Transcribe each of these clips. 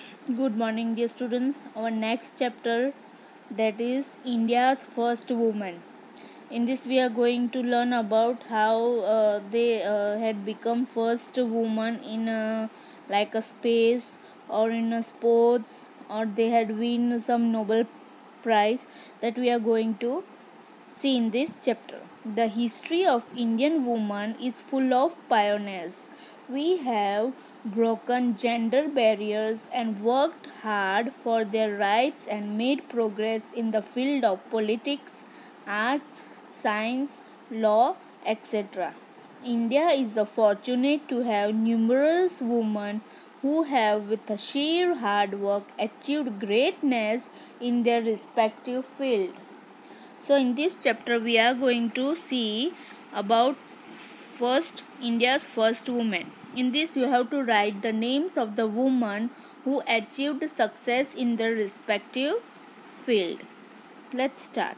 Good morning, dear students. Our next chapter, that is India's first woman. In this, we are going to learn about how they had become first woman in like a space or in a sports, or they had win some Nobel Prize. That we are going to see in this chapter. The history of Indian women is full of pioneers. We have broken gender barriers and worked hard for their rights and made progress in the field of politics, arts, science, law, etc. India is fortunate to have numerous women who have, with a sheer hard work, achieved greatness in their respective field. So in this chapter we are going to see about first India's first woman. In this you have to write the names of the women who achieved success in their respective field. Let's start.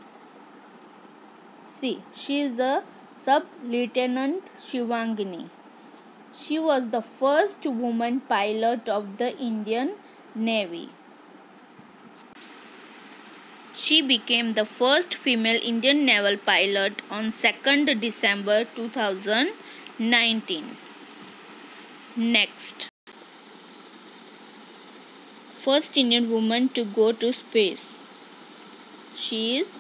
See, she is a Sub-Lieutenant Shivangini. She was the first woman pilot of the Indian Navy. She became the first female Indian naval pilot on 2nd December 2019. Next. First Indian woman to go to space. She is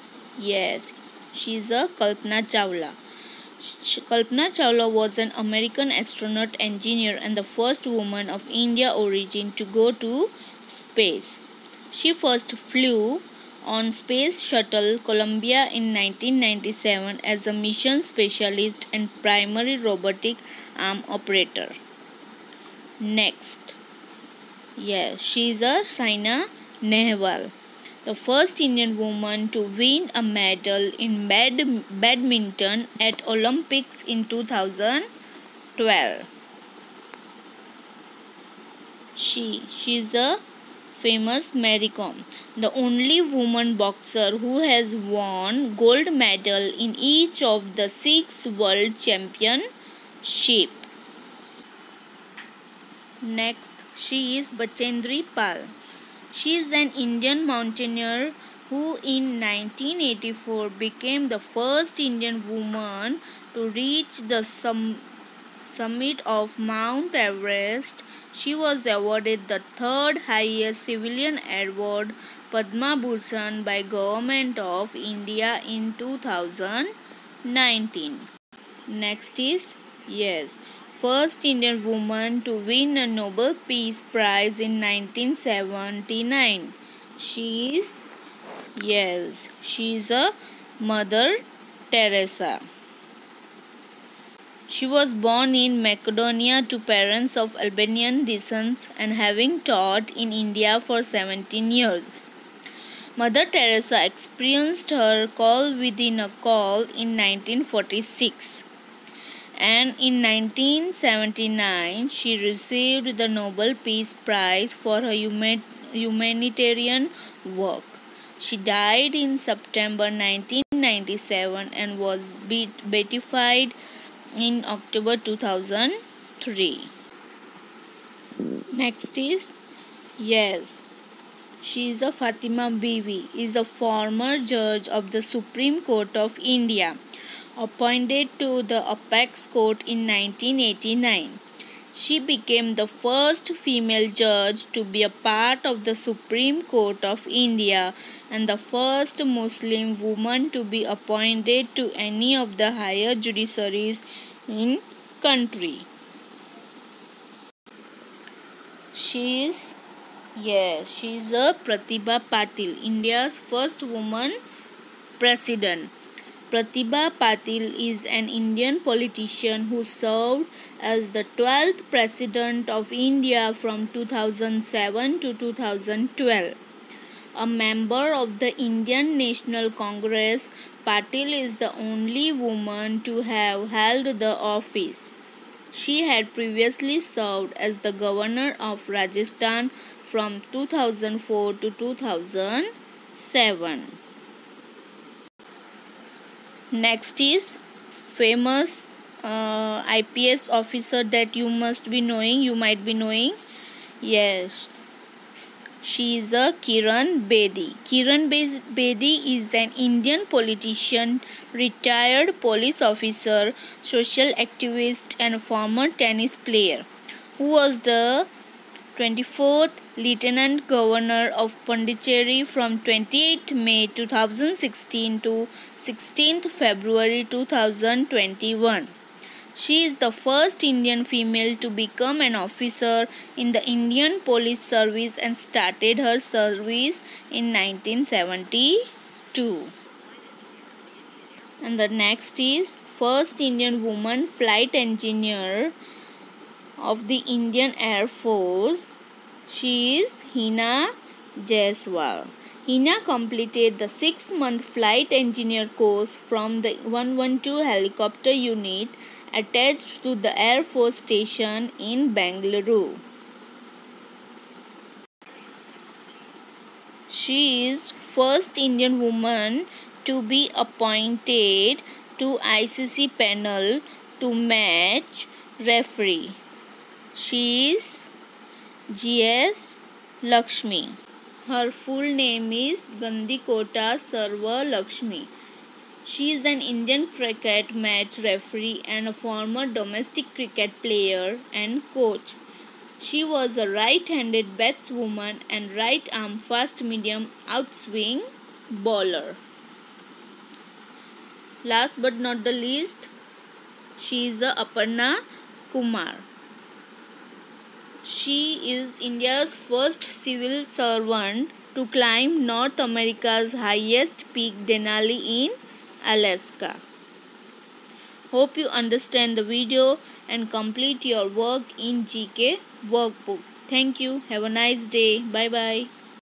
a Kalpana Chawla. Kalpana Chawla was an American astronaut engineer and the first woman of India origin to go to space. She first flew on Space Shuttle Columbia in 1997 as a mission specialist and primary robotic arm operator. Next. She is a Saina Nehwal, the first Indian woman to win a medal in badminton at Olympics in 2012. She is a famous Mary Kom, the only woman boxer who has won gold medal in each of the 6 world championships. Next, she is Bachendri Pal. She is an Indian mountaineer who in 1984 became the first Indian woman to reach the summit of Mount Everest. She was awarded the 3rd highest civilian award, Padma Bhushan, by Government of India in 2019. Next is first Indian woman to win a Nobel Peace Prize in 1979. She is a Mother Teresa. She was born in Macedonia to parents of Albanian descent and having taught in India for 17 years. Mother Teresa experienced her call within a call in 1946. And in 1979, she received the Nobel Peace Prize for her humanitarian work. She died in September 1997 and was beatified in October 2003. Next is she is a Fatima Bibi, is a former judge of the Supreme Court of India, appointed to the Apex Court in 1989. She became the first female judge to be a part of the Supreme Court of India and the first Muslim woman to be appointed to any of the higher judiciaries in country. She is a Pratibha Patil, India's first woman president. Pratibha Patil is an Indian politician who served as the 12th President of India from 2007 to 2012. A member of the Indian National Congress, Patil is the only woman to have held the office. She had previously served as the Governor of Rajasthan from 2004 to 2007. Next is famous IPS officer that you might be knowing. She is a Kiran Bedi. Kiran Bedi is an Indian politician, retired police officer, social activist and former tennis player who was the 24th Lieutenant Governor of Pondicherry from 28 May 2016 to 16th February 2021. She is the first Indian female to become an officer in the Indian Police Service and started her service in 1972. And the next is first Indian woman flight engineer of the Indian Air Force. She is Hina Jaiswal. Hina completed the 6-month flight engineer course from the 112 helicopter unit attached to the Air Force Station in Bengaluru. She is first Indian woman to be appointed to ICC panel to match referee. She is G.S. Lakshmi. Her full name is Gandikota Sarva Lakshmi. She is an Indian cricket match referee and a former domestic cricket player and coach. She was a right-handed batswoman and right-arm fast-medium outswing bowler. Last but not the least, she is Aparna Kumar. She is India's first civil servant to climb North America's highest peak, Denali in Alaska. Hope you understand the video and complete your work in GK workbook. Thank you. Have a nice day. Bye bye.